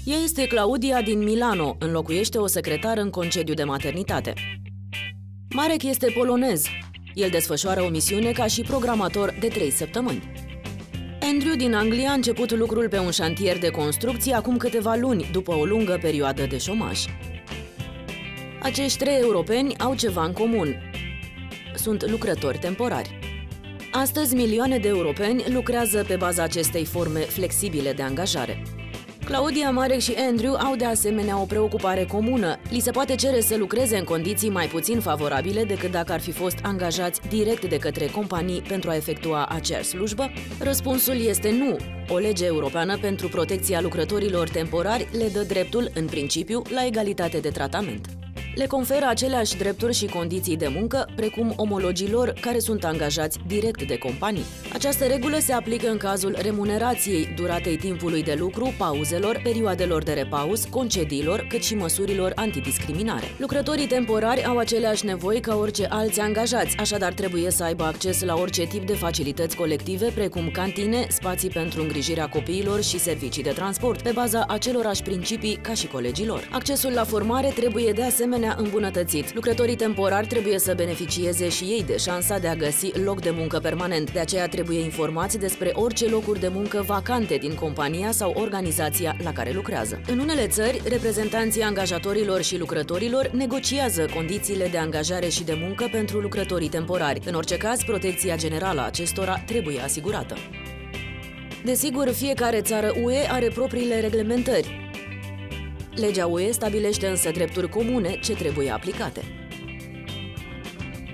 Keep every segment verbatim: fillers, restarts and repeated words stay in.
Ea este Claudia din Milano, înlocuiește o secretară în concediu de maternitate. Marek este polonez. El desfășoară o misiune ca și programator de trei săptămâni. Andrew din Anglia a început lucrul pe un șantier de construcție acum câteva luni, după o lungă perioadă de șomaj. Acești trei europeni au ceva în comun. Sunt lucrători temporari. Astăzi, milioane de europeni lucrează pe baza acestei forme flexibile de angajare. Claudia, Marek și Andrew au de asemenea o preocupare comună. Li se poate cere să lucreze în condiții mai puțin favorabile decât dacă ar fi fost angajați direct de către companii pentru a efectua aceeași slujbă? Răspunsul este nu. O lege europeană pentru protecția lucrătorilor temporari le dă dreptul, în principiu, la egalitate de tratament. Le conferă aceleași drepturi și condiții de muncă, precum omologilor care sunt angajați direct de companii. Această regulă se aplică în cazul remunerației, duratei timpului de lucru, pauzelor, perioadelor de repaus, concediilor, cât și măsurilor antidiscriminare. Lucrătorii temporari au aceleași nevoi ca orice alți angajați, așadar trebuie să aibă acces la orice tip de facilități colective, precum cantine, spații pentru îngrijirea copiilor și servicii de transport, pe baza acelorași principii ca și colegii lor. Accesul la formare trebuie de asemenea îmbunătățit. Lucrătorii temporari trebuie să beneficieze și ei de șansa de a găsi loc de muncă permanent. De aceea trebuie informați despre orice locuri de muncă vacante din compania sau organizația la care lucrează. În unele țări, reprezentanții angajatorilor și lucrătorilor negociază condițiile de angajare și de muncă pentru lucrătorii temporari. În orice caz, protecția generală a acestora trebuie asigurată. Desigur, fiecare țară U E are propriile reglementări. Legea U E stabilește însă drepturi comune ce trebuie aplicate.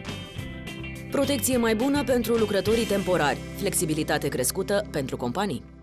Protecție mai bună pentru lucrătorii temporari, flexibilitate crescută pentru companii.